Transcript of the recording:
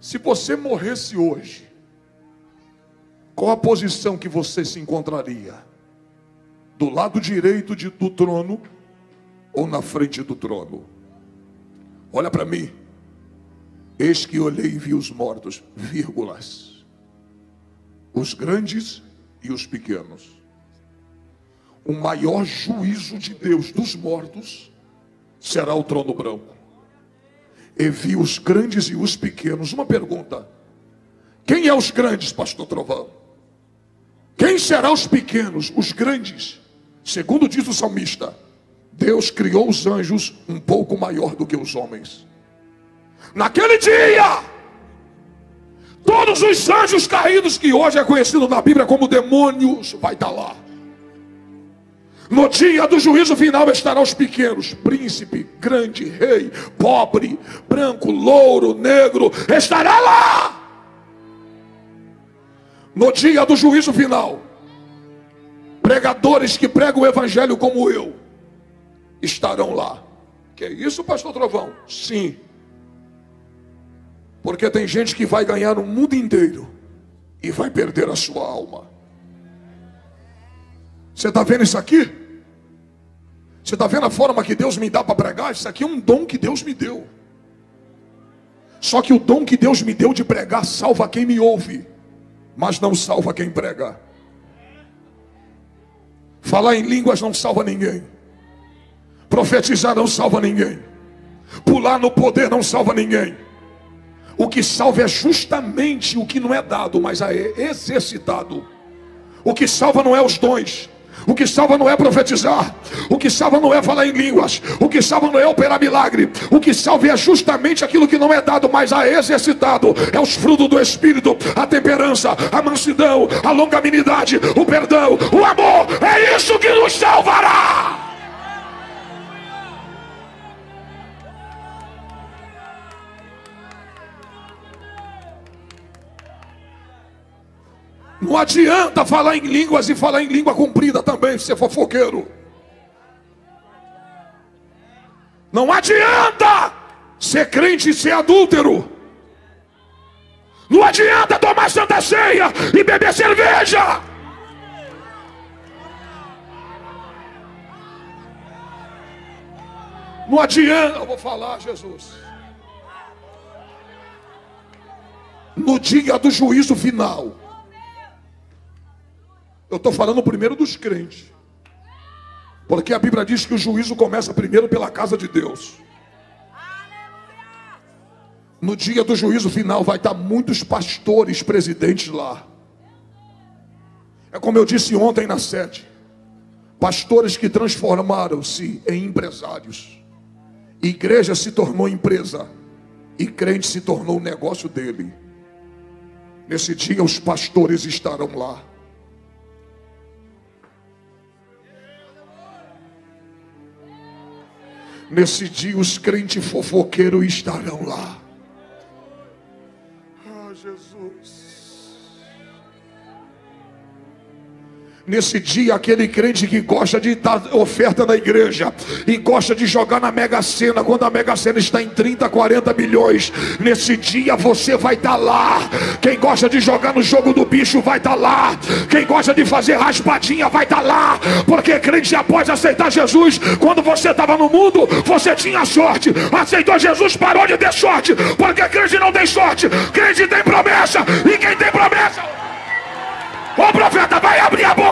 Se você morresse hoje, qual a posição que você se encontraria? Do lado direito do trono ou na frente do trono? Olha para mim. Eis que olhei e vi os mortos, vírgulas, os grandes e os pequenos. O maior juízo de Deus dos mortos será o trono branco. E vi os grandes e os pequenos. Uma pergunta: quem é os grandes, pastor Trovão? Quem será os pequenos? Os grandes, segundo diz o salmista, Deus criou os anjos um pouco maior do que os homens. Naquele dia, todos os anjos caídos, que hoje é conhecido na Bíblia como demônios, vai estar lá. No dia do juízo final estarão os pequenos, príncipe, grande, rei, pobre, branco, louro, negro, estará lá. No dia do juízo final, pregadores que pregam o evangelho como eu estarão lá. Que é isso, pastor Trovão? Sim. Porque tem gente que vai ganhar o mundo inteiro e vai perder a sua alma. Você está vendo isso aqui? Você está vendo a forma que Deus me dá para pregar? Isso aqui é um dom que Deus me deu. Só que o dom que Deus me deu de pregar salva quem me ouve, mas não salva quem prega. Falar em línguas não salva ninguém. Profetizar não salva ninguém. Pular no poder não salva ninguém. O que salva é justamente o que não é dado, mas é exercitado. O que salva não é os dons. O que salva não é profetizar. O que salva não é falar em línguas. O que salva não é operar milagre. O que salva é justamente aquilo que não é dado, mas é exercitado. É os frutos do Espírito, a temperança, a mansidão, a longanimidade, o perdão, o amor. É isso que nos salvará. Não adianta falar em línguas e falar em língua comprida também, ser fofoqueiro. Não adianta ser crente e ser adúltero. Não adianta tomar santa ceia e beber cerveja. Não adianta, eu vou falar, Jesus. No dia do juízo final, eu estou falando primeiro dos crentes, porque a Bíblia diz que o juízo começa primeiro pela casa de Deus. No dia do juízo final vai estar muitos pastores, presidentes lá. É como eu disse ontem na sede, pastores que transformaram-se em empresários. Igreja se tornou empresa e crente se tornou o negócio dele. Nesse dia os pastores estarão lá. Nesse dia os crentes fofoqueiros estarão lá. Ah, Jesus. Nesse dia aquele crente que gosta de dar oferta na igreja e gosta de jogar na Mega Sena, quando a Mega Sena está em 30, 40 milhões, nesse dia você vai estar lá. Quem gosta de jogar no jogo do bicho vai estar lá. Quem gosta de fazer raspadinha vai estar lá. Porque crente, após aceitar Jesus, quando você estava no mundo, você tinha sorte. Aceitou Jesus, parou de ter sorte. Porque crente não tem sorte, crente tem promessa. E quem tem promessa... Ô profeta, vai abrir a boca.